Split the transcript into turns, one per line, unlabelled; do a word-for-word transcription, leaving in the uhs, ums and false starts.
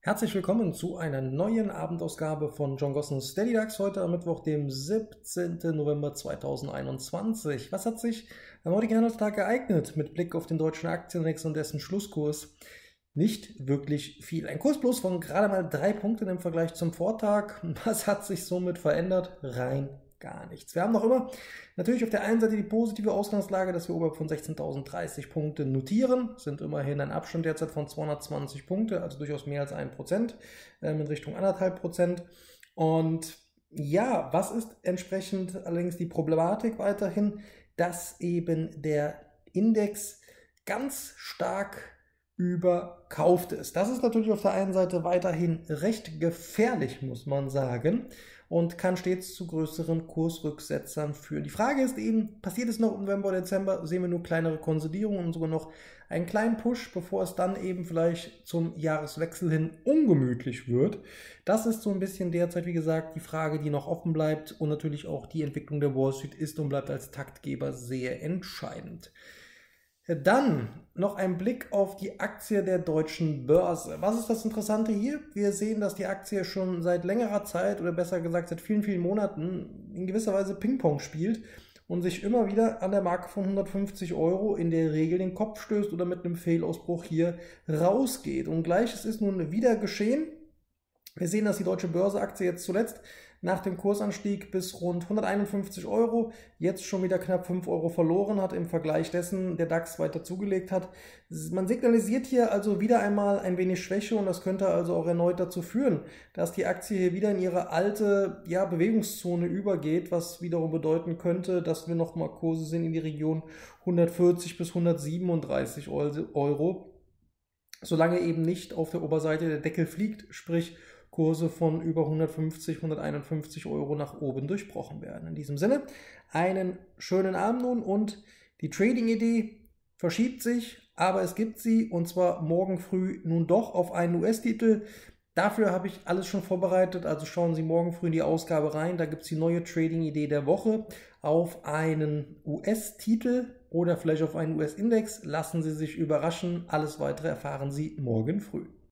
Herzlich willkommen zu einer neuen Abendausgabe von John Gossens Daily DAX, heute am Mittwoch, dem siebzehnten November zweitausendeinundzwanzig. Was hat sich am heutigen Handelstag ereignet mit Blick auf den deutschen Aktienindex und dessen Schlusskurs? Nicht wirklich viel. Ein Kursplus von gerade mal drei Punkten im Vergleich zum Vortag. Was hat sich somit verändert? Rein gar nichts. Wir haben noch immer natürlich auf der einen Seite die positive Ausgangslage, dass wir oberhalb von sechzehntausend-dreißig Punkte notieren, sind immerhin ein Abstand derzeit von zweihundertzwanzig Punkte, also durchaus mehr als ein Prozent, ähm, in Richtung anderthalb Prozent. Und ja, was ist entsprechend allerdings die Problematik weiterhin, dass eben der Index ganz stark überkauft ist. Das ist natürlich auf der einen Seite weiterhin recht gefährlich, muss man sagen, und kann stets zu größeren Kursrücksetzern führen. Die Frage ist eben, passiert es noch im November, Dezember, sehen wir nur kleinere Konsolidierungen und sogar noch einen kleinen Push, bevor es dann eben vielleicht zum Jahreswechsel hin ungemütlich wird. Das ist so ein bisschen derzeit, wie gesagt, die Frage, die noch offen bleibt, und natürlich auch die Entwicklung der Wall Street ist und bleibt als Taktgeber sehr entscheidend. Dann noch ein Blick auf die Aktie der Deutschen Börse. Was ist das Interessante hier? Wir sehen, dass die Aktie schon seit längerer Zeit oder besser gesagt seit vielen, vielen Monaten in gewisser Weise Ping-Pong spielt und sich immer wieder an der Marke von hundertfünfzig Euro in der Regel den Kopf stößt oder mit einem Fehlausbruch hier rausgeht. Und Gleiches ist nun wieder geschehen. Wir sehen, dass die Deutsche Börse-Aktie jetzt zuletzt nach dem Kursanstieg bis rund hunderteinundfünfzig Euro jetzt schon wieder knapp fünf Euro verloren hat, im Vergleich dessen der DAX weiter zugelegt hat. Man signalisiert hier also wieder einmal ein wenig Schwäche, und das könnte also auch erneut dazu führen, dass die Aktie hier wieder in ihre alte ja, Bewegungszone übergeht, was wiederum bedeuten könnte, dass wir nochmal Kurse sehen in die Region hundertvierzig bis hundertsiebenunddreißig Euro, solange eben nicht auf der Oberseite der Deckel fliegt, sprich Kurse von über hundertfünfzig, hunderteinundfünfzig Euro nach oben durchbrochen werden. In diesem Sinne, einen schönen Abend nun, und die Trading-Idee verschiebt sich, aber es gibt sie, und zwar morgen früh nun doch auf einen U S-Titel. Dafür habe ich alles schon vorbereitet, also schauen Sie morgen früh in die Ausgabe rein, da gibt es die neue Trading-Idee der Woche auf einen U S-Titel oder vielleicht auf einen U S-Index. Lassen Sie sich überraschen, alles weitere erfahren Sie morgen früh.